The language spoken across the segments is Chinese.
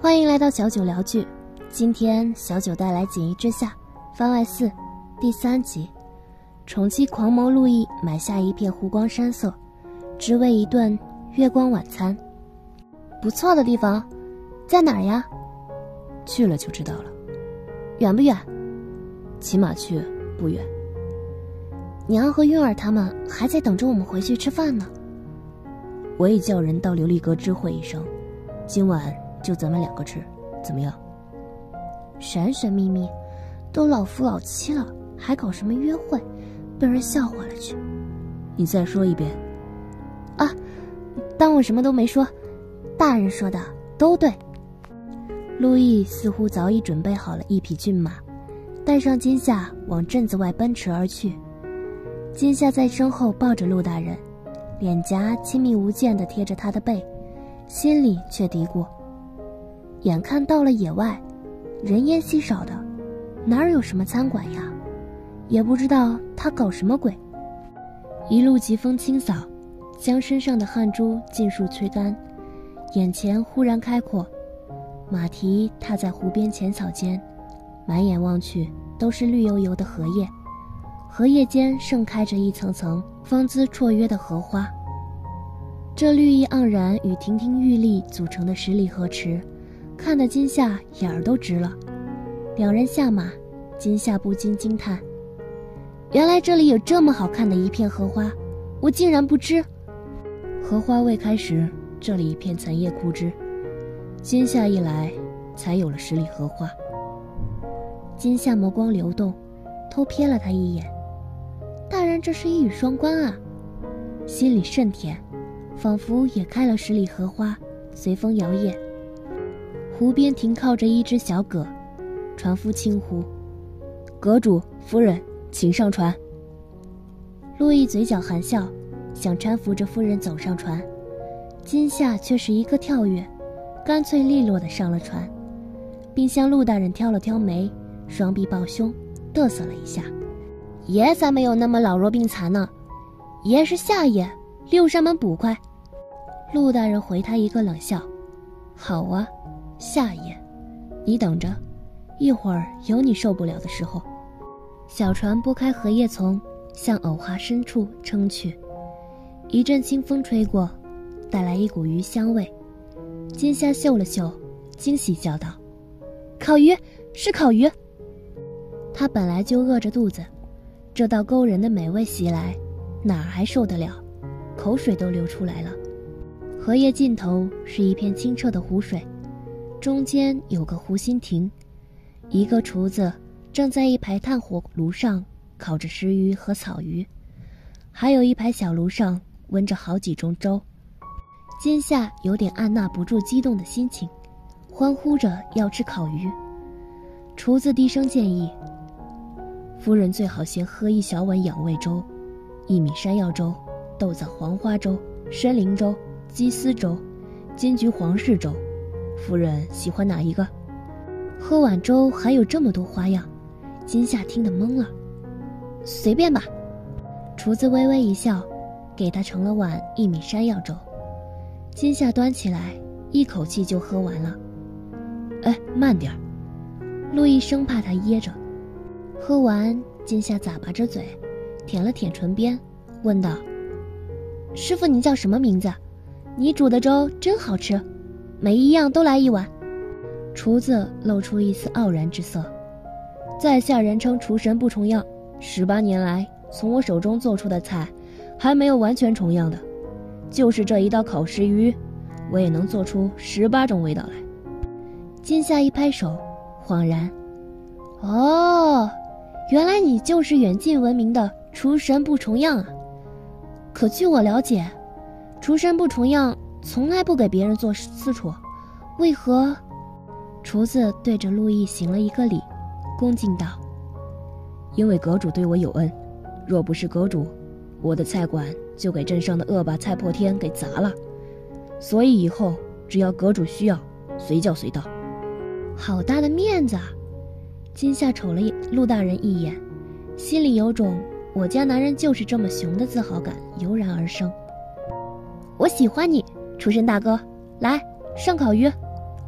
欢迎来到小九聊剧，今天小九带来《锦衣之下》番外4第3集。宠妻狂谋陆毅买下一片湖光山色，只为一顿月光晚餐。不错的地方，在哪儿呀？ 去了就知道了。 远不远？ 骑马去，不远。 娘和韵儿他们还在等着我们回去吃饭呢。 我已叫人到琉璃阁知会一声，今晚就咱们2个吃，怎么样？ 神神秘秘，都老夫老妻了，还搞什么约会，被人笑话了去。 你再说一遍。 啊，当我什么都没说，大人说的都对。陆毅似乎早已准备好了一匹骏马，带上金夏往镇子外奔驰而去。金夏在身后抱着陆大人，脸颊亲密无间地贴着他的背，心里却嘀咕：眼看到了野外，人烟稀少的，哪儿有什么餐馆呀？也不知道他搞什么鬼。一路疾风清扫，将身上的汗珠尽数吹干，眼前忽然开阔，马蹄踏在湖边浅草间，满眼望去都是绿油油的荷叶，荷叶间盛开着一层层芳姿绰约的荷花。这绿意盎然与亭亭玉立组成的十里荷池，看得金夏眼儿都直了。两人下马，金夏不禁惊叹：原来这里有这么好看的一片荷花，我竟然不知。 荷花未开时，这里一片残叶枯枝，今夏一来，才有了十里荷花。 金夏眸光流动，偷瞥了他一眼。大人这是一语双关啊，心里甚甜，仿佛也开了十里荷花，随风摇曳。湖边停靠着一只小蛤，船夫轻呼： 阁主夫人，请上船。 陆毅嘴角含笑，想搀扶着夫人走上船，金夏却是一个跳跃，干脆利落地上了船，并向陆大人挑了挑眉，双臂抱胸，嘚瑟了一下：爷才没有那么老弱病残呢，爷是夏爷，六扇门捕快。陆大人回他一个冷笑：好啊，夏爷，你等着，一会儿有你受不了的时候。小船拨开荷叶丛，向藕花深处撑去。一阵清风吹过，带来一股鱼香味。金夏嗅了嗅，惊喜叫道：烤鱼，是烤鱼。他本来就饿着肚子，这道勾人的美味袭来，哪儿还受得了，口水都流出来了。荷叶尽头是一片清澈的湖水，中间有个湖心亭，一个厨子正在一排炭火炉上烤着石鱼和草鱼，还有一排小炉上温着好几盅粥。金夏有点按捺不住激动的心情，欢呼着要吃烤鱼。厨子低声建议： 夫人最好先喝一小碗养胃粥，薏米山药粥、豆枣黄花粥、参苓粥、鸡丝粥、金桔皇室粥，夫人喜欢哪一个？ 喝碗粥还有这么多花样，金夏听得懵了。随便吧。厨子微微一笑，给他盛了碗薏米山药粥。金夏端起来，一口气就喝完了。 哎，慢点儿。 陆毅生怕他噎着。喝完，金夏咂巴着嘴，舔了舔唇边，问道：师傅，你叫什么名字？你煮的粥真好吃，每一样都来一碗。厨子露出一丝傲然之色： 在下人称厨神不重样，18年来从我手中做出的菜还没有完全重样的，就是这一道烤石鱼，我也能做出18种味道来。 金夏一拍手，恍然：哦，原来你就是远近闻名的厨神不重样啊。可据我了解，厨神不重样从来不给别人做私厨，为何？厨子对着陆毅行了一个礼，恭敬道： 因为阁主对我有恩，若不是阁主，我的菜馆就给镇上的恶霸蔡破天给砸了，所以以后只要阁主需要，随叫随到。 好大的面子啊！金夏瞅了陆大人一眼，心里有种我家男人就是这么熊的自豪感油然而生。我喜欢你，厨神大哥，来上烤鱼，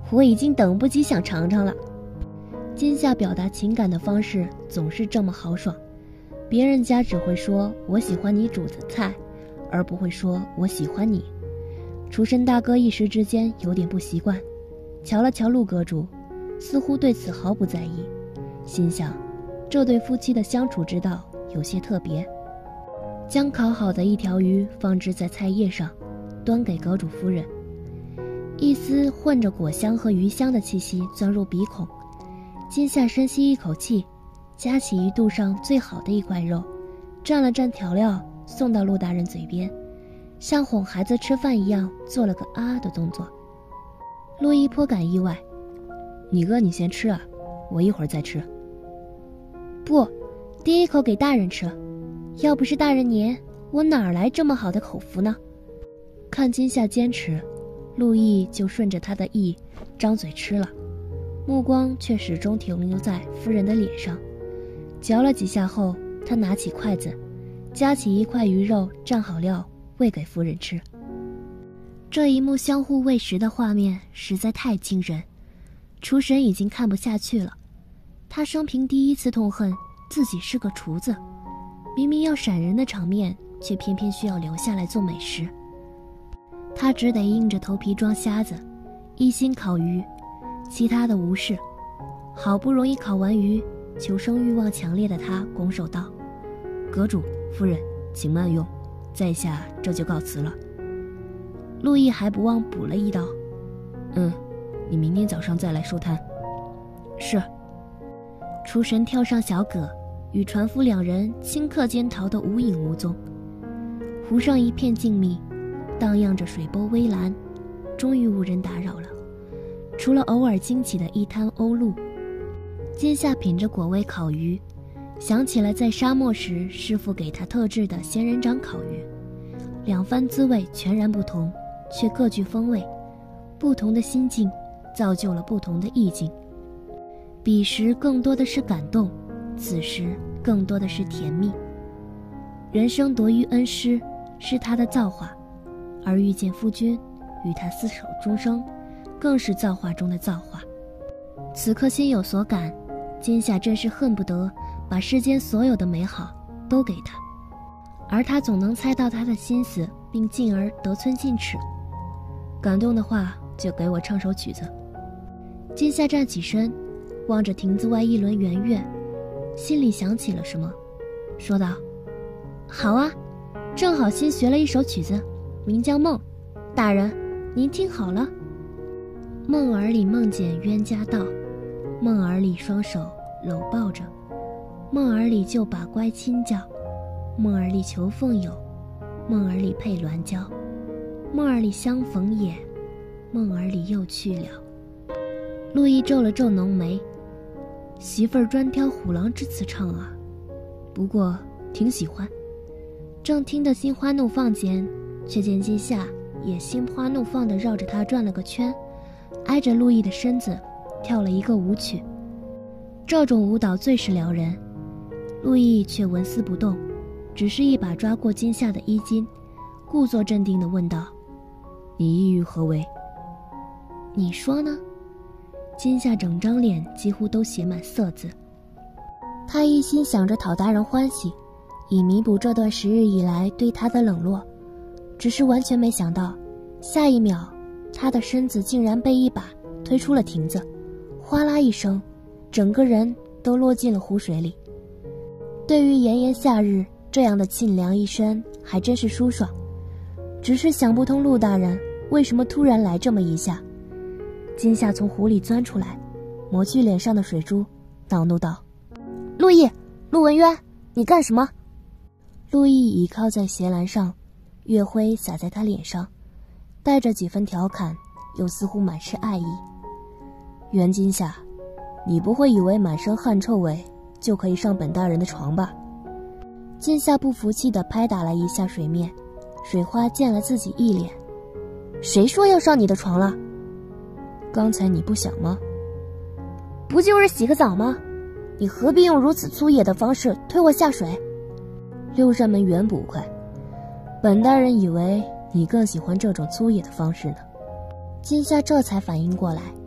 我已经等不及想尝尝了。金夏表达情感的方式总是这么豪爽，别人家只会说我喜欢你煮的菜，而不会说我喜欢你。厨神大哥一时之间有点不习惯，瞧了瞧陆阁主，似乎对此毫不在意，心想这对夫妻的相处之道有些特别。将烤好的一条鱼放置在菜叶上，端给阁主夫人。一丝混着果香和鱼香的气息钻入鼻孔，金夏深吸一口气，夹起鱼肚上最好的一块肉，蘸了蘸调料，送到陆大人嘴边，像哄孩子吃饭一样做了个啊的动作。陆毅颇感意外，你哥你先吃啊，我一会儿再吃。不，第一口给大人吃，要不是大人您，我哪来这么好的口福呢？看金夏坚持，陆毅就顺着他的意张嘴吃了，目光却始终停留在夫人的脸上。嚼了几下后，他拿起筷子，夹起一块鱼肉，蘸好料喂给夫人吃。这一幕相互喂食的画面实在太惊人，厨神已经看不下去了。他生平第一次痛恨自己是个厨子，明明要闪人的场面，却偏偏需要留下来做美食。他只得硬着头皮装瞎子，一心烤鱼，其他的无视。好不容易烤完鱼，求生欲望强烈的他拱手道：阁主夫人请慢用，在下这就告辞了。陆毅还不忘补了一刀：你明天早上再来收摊。是。厨神跳上小葛，与船夫两人顷刻间逃得无影无踪。湖上一片静谧，荡漾着水波微澜，终于无人打扰了，除了偶尔惊起的一滩鸥鹭。金夏品着果味烤鱼，想起了在沙漠时师傅给他特制的仙人掌烤鱼，两番滋味全然不同，却各具风味。不同的心境造就了不同的意境。彼时更多的是感动，此时更多的是甜蜜。人生夺于恩师，是他的造化，而遇见夫君，与他厮守终生，更是造化中的造化。此刻心有所感，金夏真是恨不得把世间所有的美好都给他，而他总能猜到他的心思，并进而得寸进尺。感动的话就给我唱首曲子。金夏站起身，望着亭子外一轮圆月，心里想起了什么，说道：好啊，正好新学了一首曲子，名叫《梦》，大人您听好了。梦儿里梦见冤家到，梦儿里双手搂抱着，梦儿里就把乖亲叫，梦儿里求凤友，梦儿里配鸾交，梦儿里相逢也，梦儿里又去了。陆毅皱了皱浓眉，媳妇儿专挑虎狼之词唱啊，不过挺喜欢。正听得心花怒放间，却见金夏也心花怒放地绕着他转了个圈，挨着陆毅的身子跳了一个舞曲。这种舞蹈最是撩人，陆毅却纹丝不动，只是一把抓过金夏的衣襟，故作镇定地问道：你意欲何为？你说呢？金夏整张脸几乎都写满色字，他一心想着讨大人欢喜，以弥补这段时日以来对他的冷落，只是完全没想到，下一秒他的身子竟然被一把推出了亭子，哗啦一声，整个人都落进了湖水里。对于炎炎夏日，这样的沁凉一身还真是舒爽，只是想不通陆大人为什么突然来这么一下。金夏从湖里钻出来，抹去脸上的水珠，恼怒道：陆毅，陆文渊，你干什么？陆毅倚靠在斜栏上，月辉洒在他脸上，带着几分调侃，又似乎满是爱意。袁金夏，你不会以为满身汗臭味就可以上本大人的床吧？金夏不服气地拍打了一下水面，水花溅了自己一脸。谁说要上你的床了？刚才你不想吗？不就是洗个澡吗？你何必用如此粗野的方式推我下水？六扇门远捕快，本大人以为你更喜欢这种粗野的方式呢。金夏这才反应过来，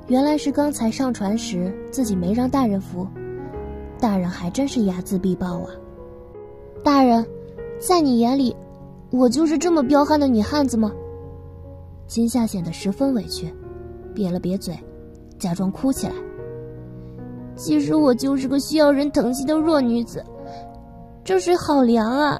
原来是刚才上船时自己没让大人扶，大人还真是睚眦必报啊。大人，在你眼里，我就是这么彪悍的女汉子吗？金夏显得十分委屈，瘪了瘪嘴，假装哭起来。其实我就是个需要人疼惜的弱女子，这水好凉啊！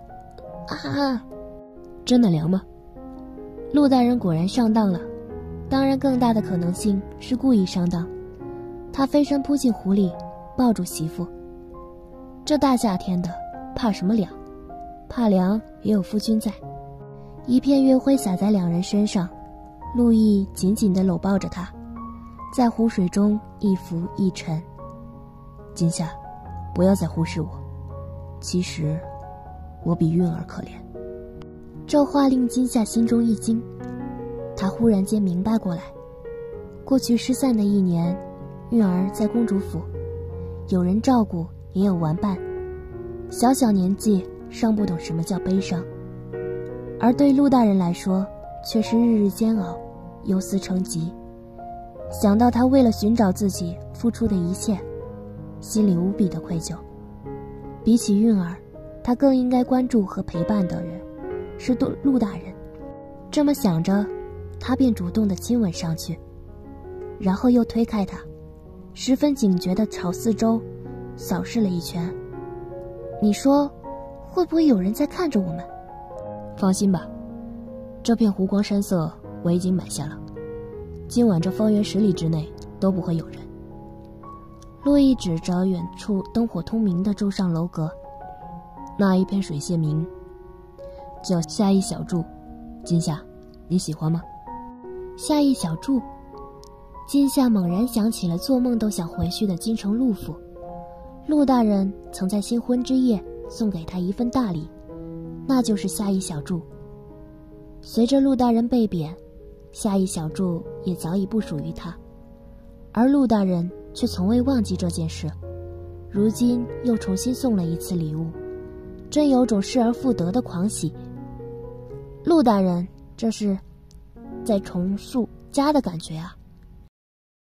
真的凉吗？ 陆大人果然上当了，当然更大的可能性是故意上当。他飞身扑进湖里，抱住媳妇。这大夏天的，怕什么凉？怕凉也有夫君在。一片月辉洒在两人身上，陆毅紧紧地搂抱着她，在湖水中一浮一沉。 金夏，不要再忽视我，其实我比韵儿可怜。 这话令金夏心中一惊，她忽然间明白过来，过去失散的1年，韵儿在公主府，有人照顾，也有玩伴，小小年纪尚不懂什么叫悲伤，而对陆大人来说却是日日煎熬，忧思成疾。想到他为了寻找自己付出的一切，心里无比的愧疚。比起韵儿，他更应该关注和陪伴的人是陆大人。这么想着，他便主动地亲吻上去，然后又推开他，十分警觉地朝四周扫视了一圈。你说会不会有人在看着我们？ 放心吧，这片湖光山色我已经买下了，今晚这方圆10里之内都不会有人。 陆毅指着远处灯火通明的洲上楼阁， 那一片水榭名叫夏邑小筑，金夏，你喜欢吗？ 夏邑小筑。金夏猛然想起了做梦都想回去的京城陆府，陆大人曾在新婚之夜送给他一份大礼，那就是夏邑小筑。随着陆大人被贬，夏邑小筑也早已不属于他，而陆大人却从未忘记这件事，如今又重新送了一次礼物，真有种失而复得的狂喜。陆大人这是在重塑家的感觉啊。